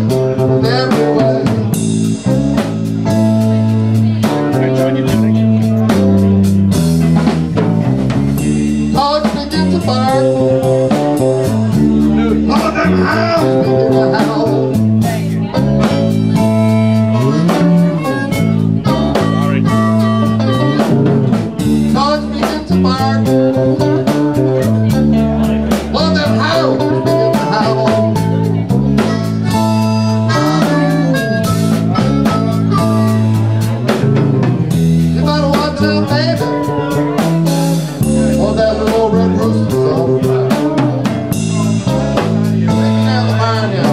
everywhere. Dogs begin to bark. All of them hounds begin to howl. Dogs begin to bark. All of them hounds begin to howl. You better watch out, baby. Oh, that little red rooster song. Taking out the barn now.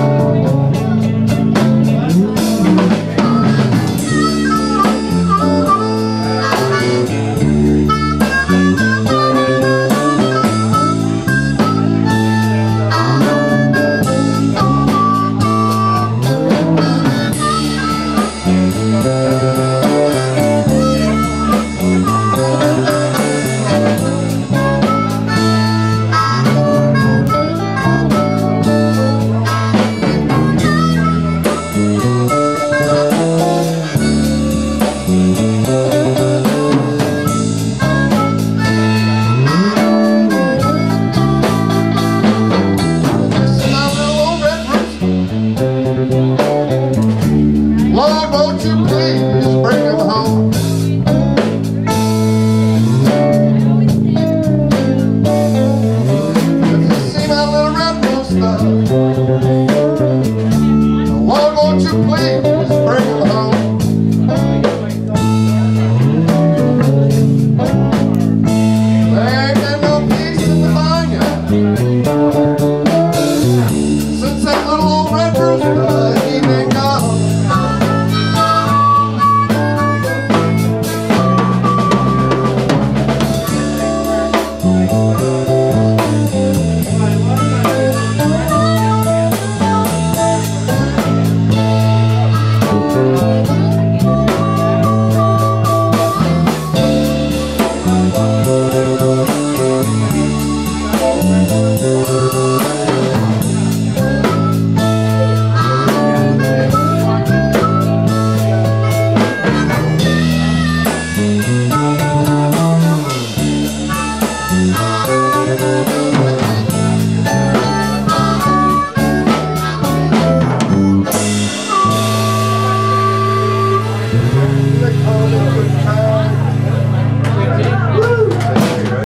Lord, won't you please